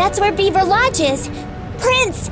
That's where Beaver Lodge is. Prince!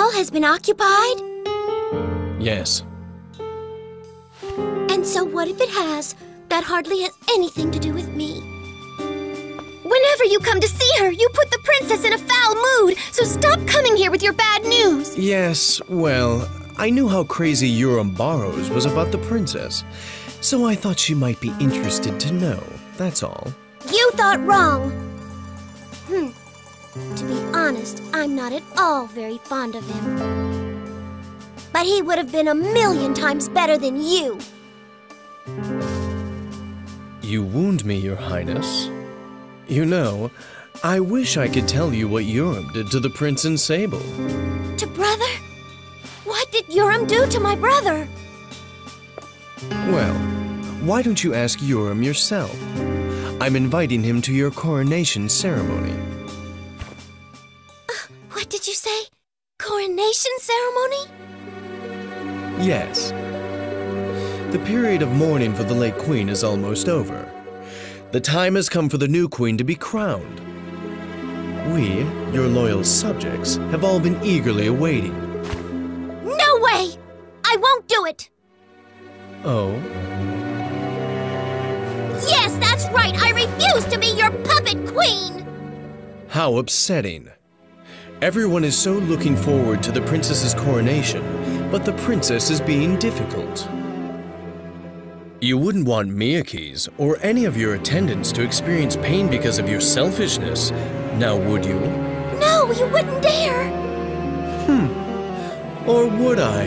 hall has been occupied? Yes. And so what if it has? That hardly has anything to do with me. Whenever you come to see her, you put the princess in a foul mood, so stop coming here with your bad news. Yes, well, I knew how crazy Urim Barrows was about the princess, so I thought she might be interested to know, that's all. You thought wrong. To be honest, I'm not at all very fond of him. But he would have been 1,000,000 times better than you. You wound me, Your Highness. You know, I wish I could tell you what Urim did to the prince in Sable. To brother? What did Urim do to my brother? Well, why don't you ask Urim yourself? I'm inviting him to your coronation ceremony. What did you say? Coronation ceremony? Yes. The period of mourning for the late queen is almost over. The time has come for the new queen to be crowned. We, your loyal subjects, have all been eagerly awaiting. No way! I won't do it! Oh? Yes, that's right! I refuse to be your puppet queen! How upsetting. Everyone is so looking forward to the princess's coronation, but the princess is being difficult. You wouldn't want Miyakis or any of your attendants to experience pain because of your selfishness, now would you? No, you wouldn't dare! Or would I?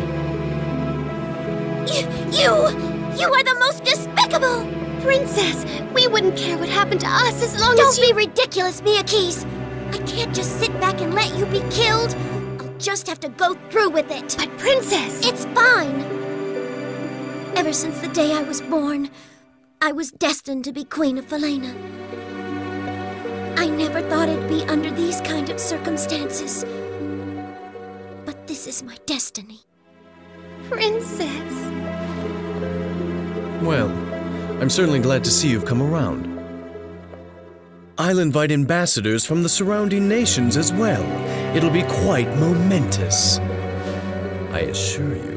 You are the most despicable! Princess, we wouldn't care what happened to us as long as you— Don't be ridiculous, Miyakis! I can't just sit back and let you be killed. I'll just have to go through with it. But Princess! It's fine! Ever since the day I was born, I was destined to be Queen of Falena. I never thought it'd be under these kind of circumstances. But this is my destiny. Princess! Well, I'm certainly glad to see you've come around. I'll invite ambassadors from the surrounding nations as well. It'll be quite momentous, I assure you.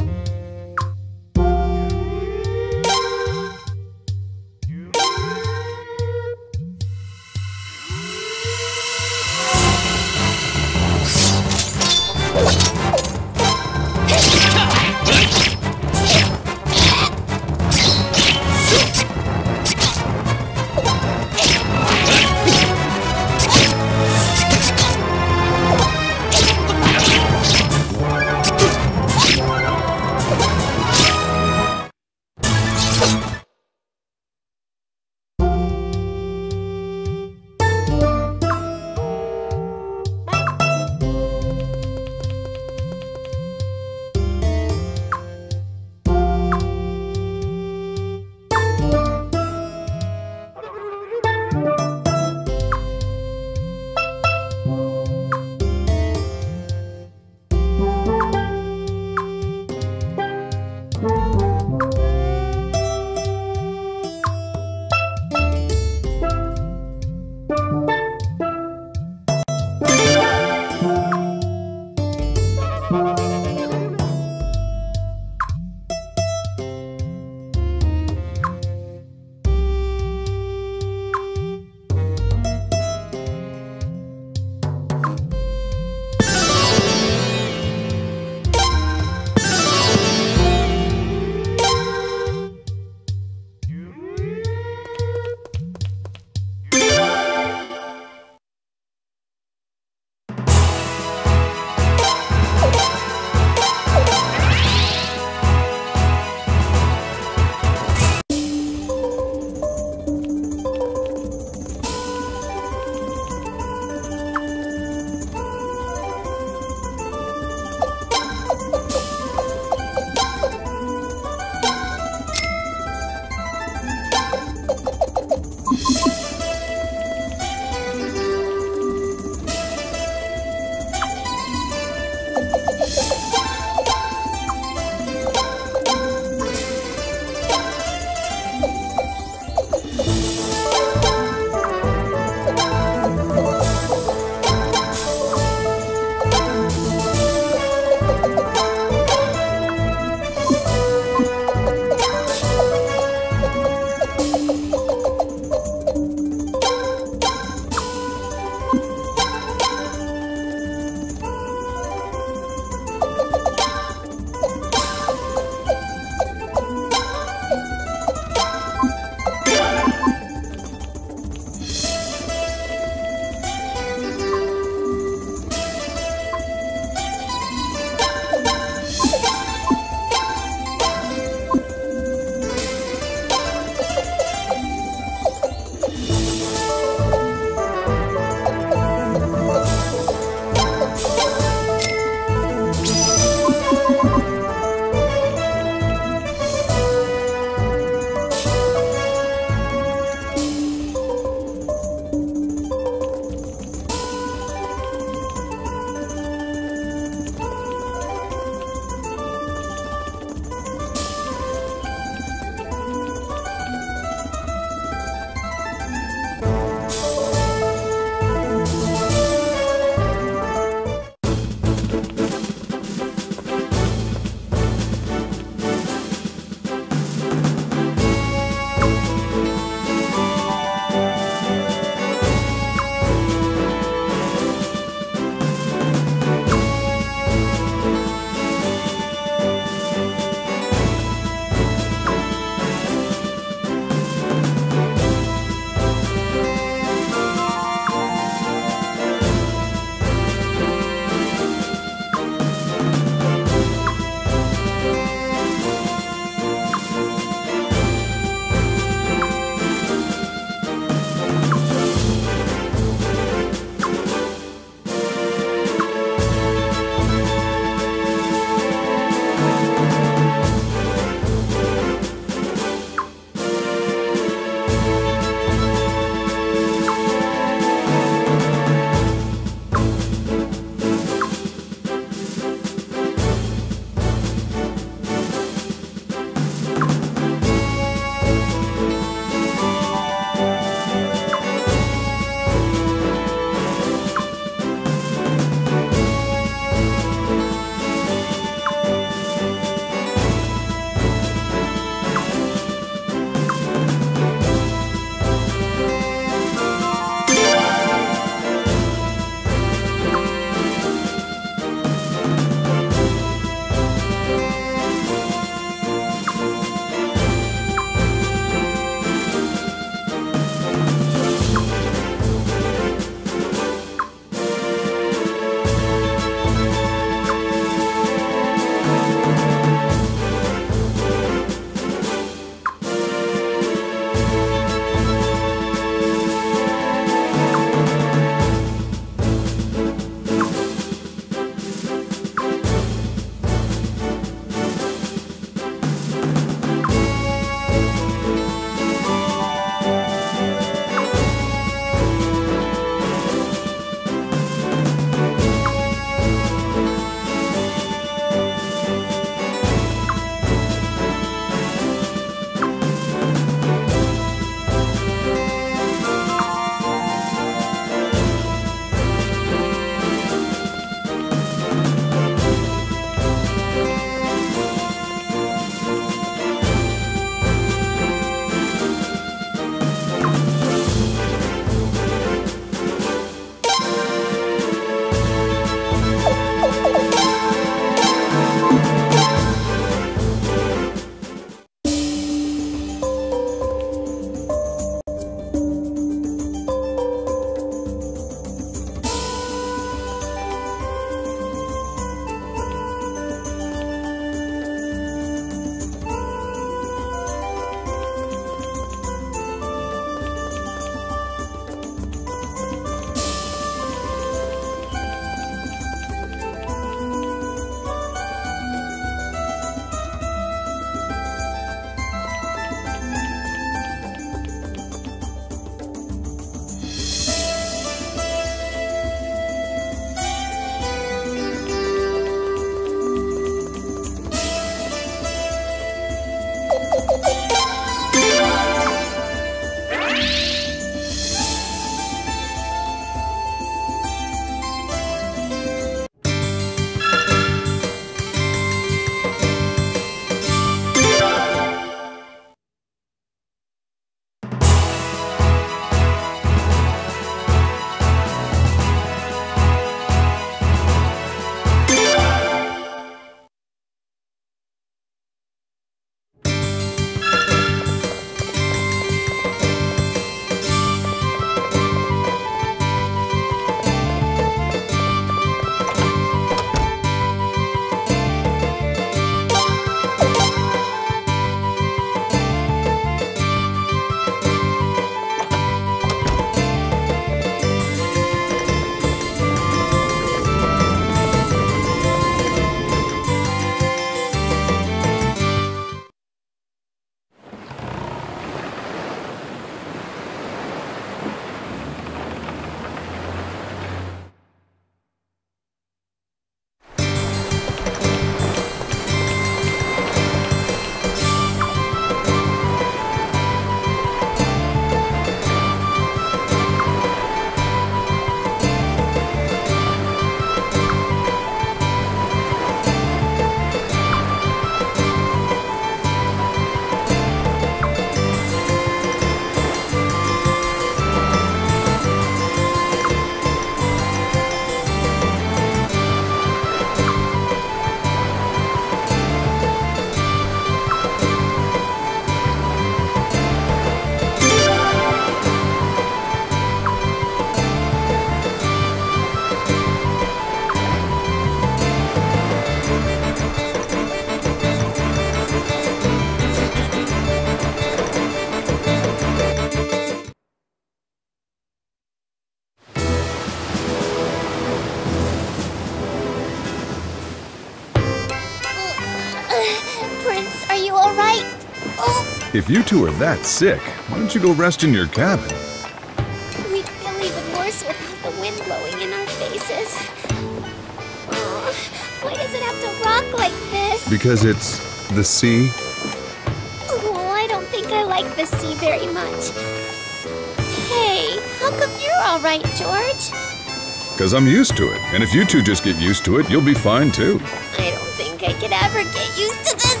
If you two are that sick, why don't you go rest in your cabin? We'd feel even worse without the wind blowing in our faces. Oh, why does it have to rock like this? Because it's the sea? Oh, I don't think I like the sea very much. Hey, how come you're all right, George? Because I'm used to it, and if you two just get used to it, you'll be fine too. I don't think I could ever get used to this.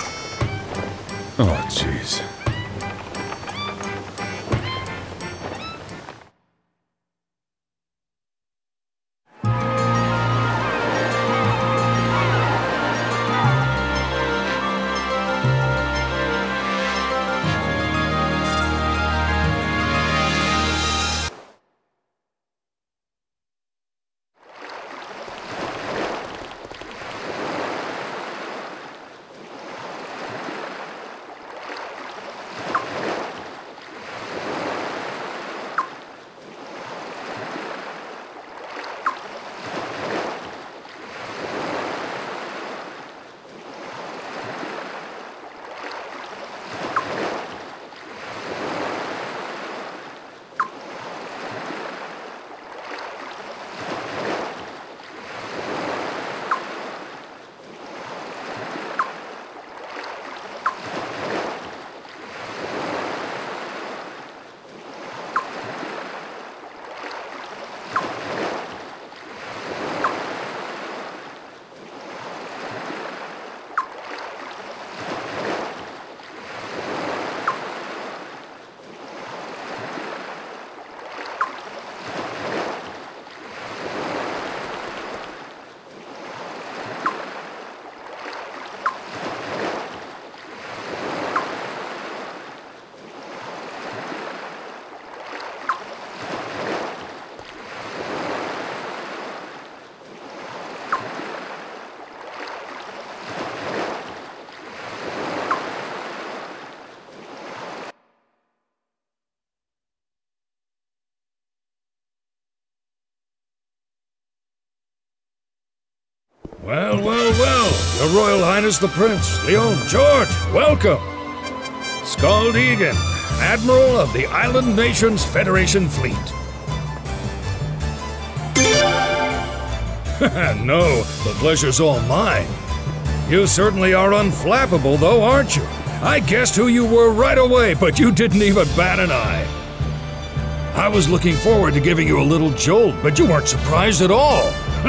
Oh, jeez. Well, well, well, Your Royal Highness the Prince, Leon George, welcome! Skald Egan, Admiral of the Island Nations Federation Fleet. No, the pleasure's all mine. You certainly are unflappable though, aren't you? I guessed who you were right away, but you didn't even bat an eye. I was looking forward to giving you a little jolt, but you weren't surprised at all.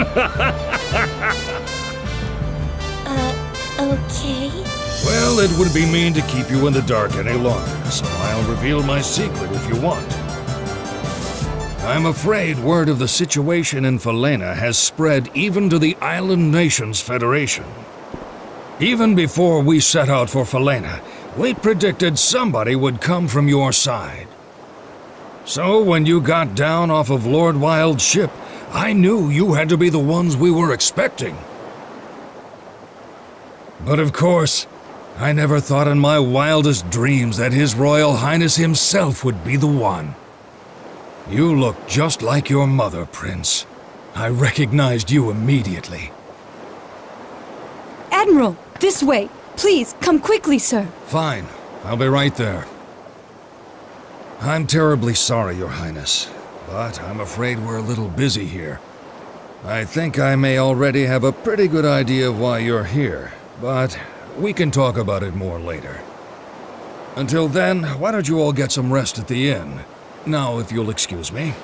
Okay. Well, it would be mean to keep you in the dark any longer, so I'll reveal my secret if you want. I'm afraid word of the situation in Falena has spread even to the Island Nations Federation. Even before we set out for Falena, we predicted somebody would come from your side. So when you got down off of Lord Wild's ship, I knew you had to be the ones we were expecting. But of course, I never thought in my wildest dreams that His Royal Highness himself would be the one. You look just like your mother, Prince. I recognized you immediately. Admiral, this way. Please, come quickly, sir. Fine. I'll be right there. I'm terribly sorry, Your Highness, but I'm afraid we're a little busy here. I think I may already have a pretty good idea of why you're here, but we can talk about it more later. Until then, why don't you all get some rest at the inn? Now, if you'll excuse me.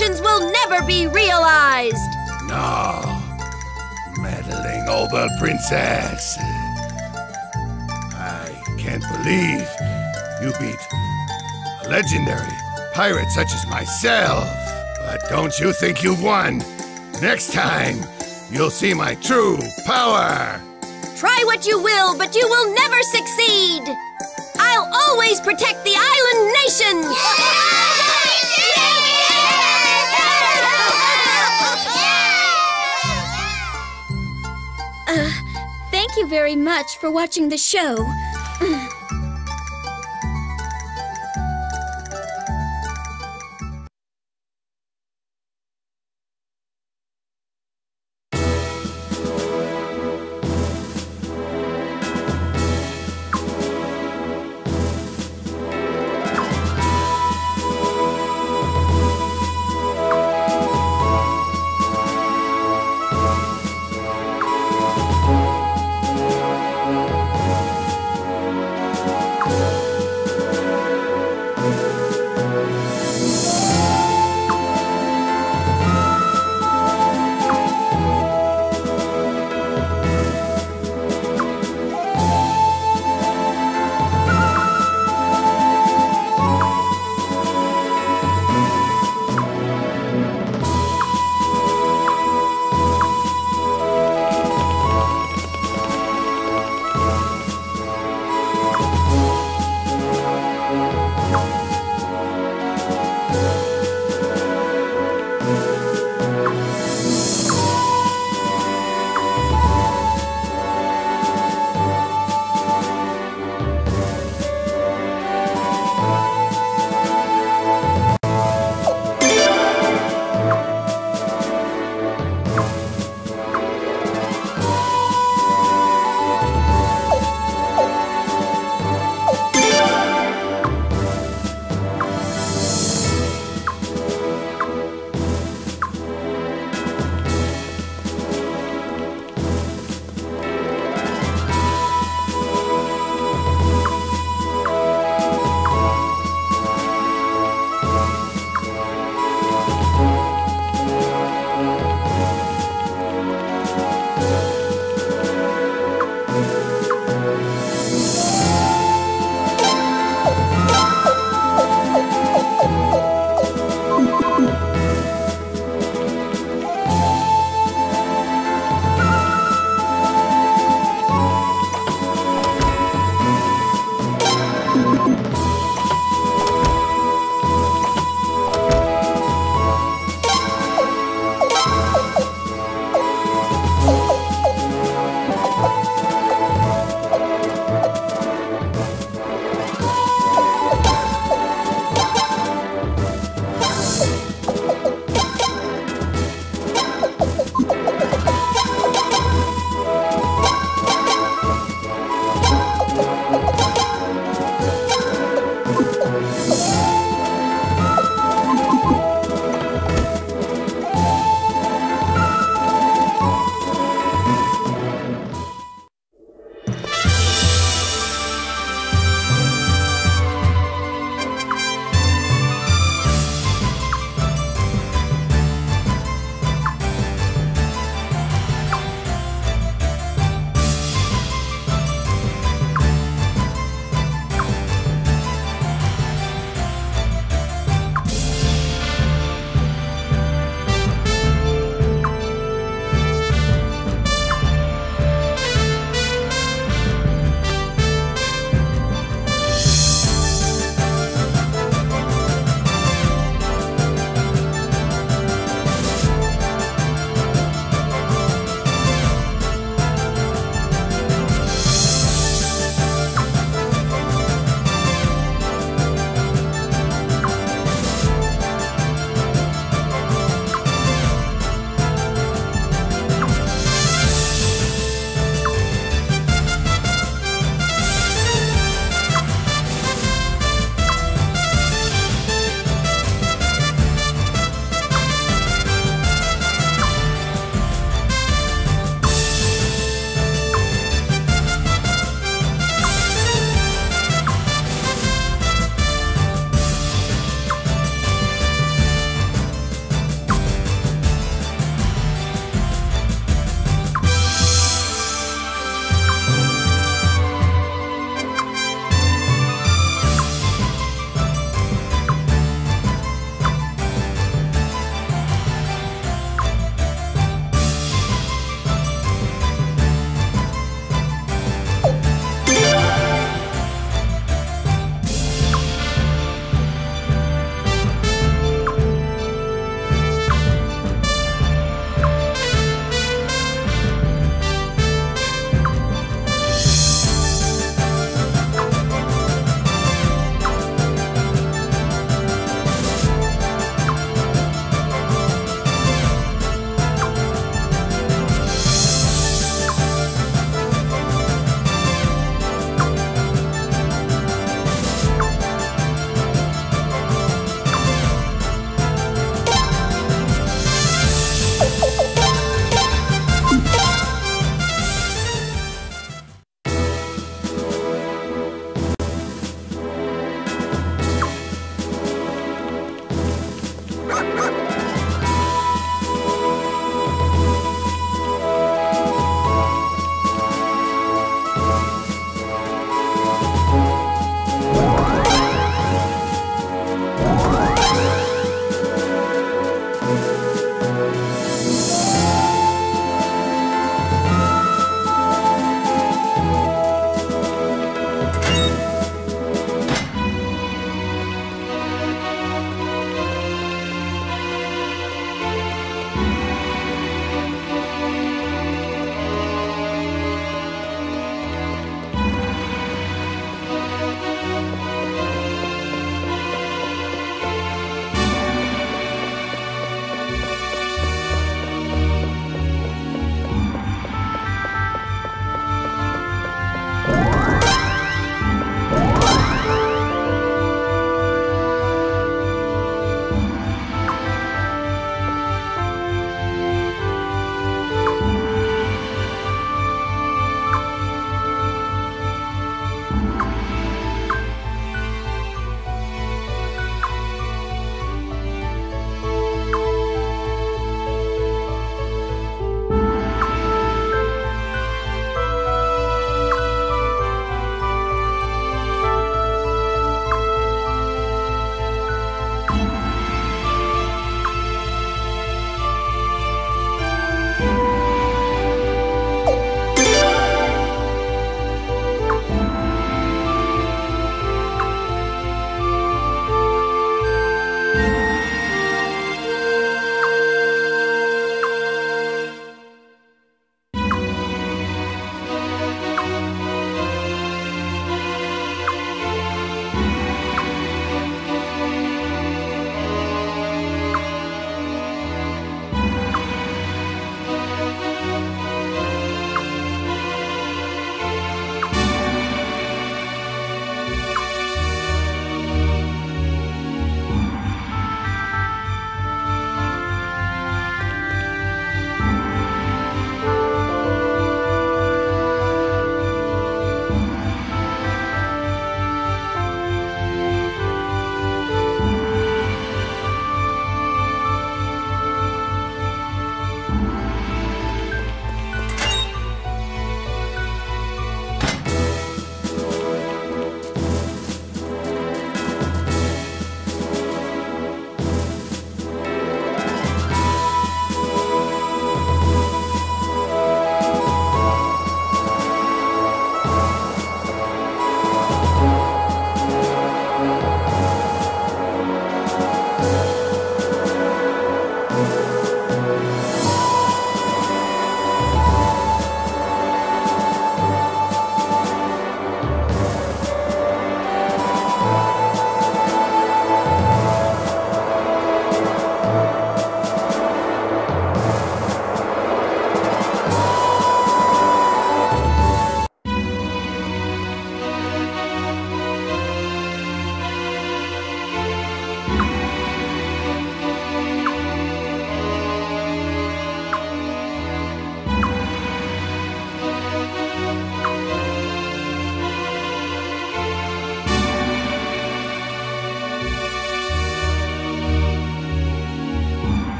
ambitions will never be realized! No. Meddling Opal Princess. I can't believe you beat a legendary pirate such as myself. But don't you think you've won? Next time, you'll see my true power! Try what you will, but you will never succeed! I'll always protect the island nations! Thank you very much for watching the show.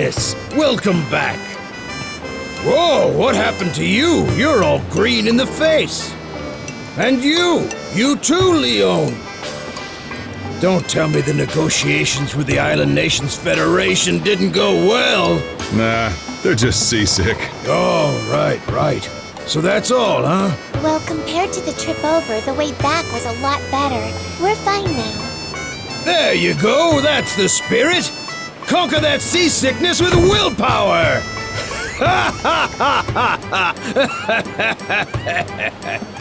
Highness, welcome back. Whoa, what happened to you? You're all green in the face. And you too, Leon. Don't tell me the negotiations with the Island Nations Federation didn't go well. Nah, they're just seasick. Oh, right. So that's all, huh? Well, compared to the trip over, the way back was a lot better. We're fine now. There you go, that's the spirit. Conquer that seasickness with willpower.